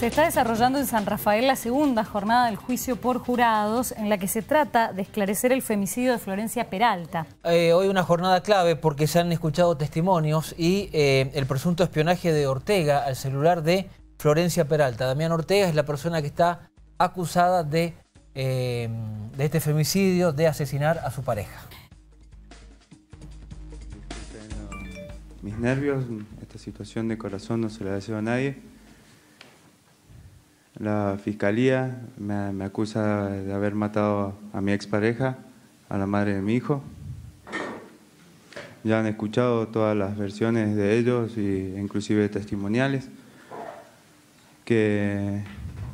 Se está desarrollando en San Rafael la segunda jornada del juicio por jurados en la que se trata de esclarecer el femicidio de Florencia Peralta. Hoy una jornada clave porque se han escuchado testimonios y el presunto espionaje de Ortega al celular de Florencia Peralta. Damián Ortega es la persona que está acusada de este femicidio, de asesinar a su pareja. Mis nervios, esta situación de corazón no se la deseo a nadie. La fiscalía me acusa de haber matado a mi expareja, a la madre de mi hijo. Ya han escuchado todas las versiones de ellos, e inclusive testimoniales, que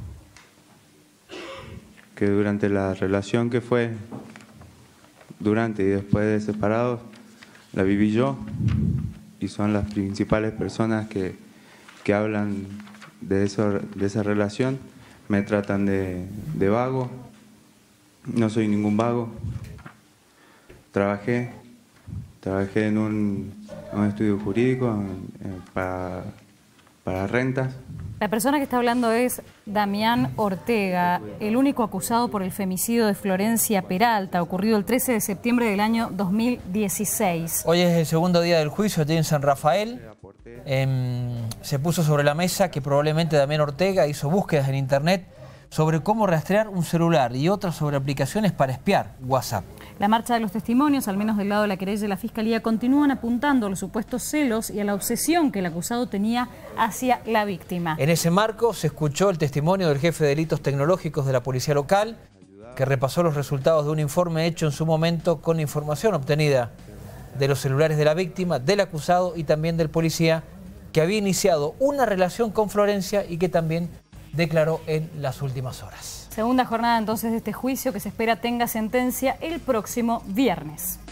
durante la relación que fue, durante y después de separados, la viví yo, y son las principales personas que hablan de esa relación. Me tratan de vago. No soy ningún vago. Trabajé en un estudio jurídico para rentas. La persona que está hablando es Damián Ortega, el único acusado por el femicidio de Florencia Peralta, ocurrido el 13 de septiembre del año 2016. Hoy es el segundo día del juicio aquí en San Rafael. Se puso sobre la mesa que probablemente Damián Ortega hizo búsquedas en internet sobre cómo rastrear un celular y otras sobre aplicaciones para espiar WhatsApp. La marcha de los testimonios, al menos del lado de la querella de la Fiscalía, continúan apuntando a los supuestos celos y a la obsesión que el acusado tenía hacia la víctima. En ese marco se escuchó el testimonio del jefe de delitos tecnológicos de la policía local, que repasó los resultados de un informe hecho en su momento con información obtenida de los celulares de la víctima, del acusado y también del policía, que había iniciado una relación con Florencia y que también declaró en las últimas horas. Segunda jornada entonces de este juicio que se espera tenga sentencia el próximo viernes.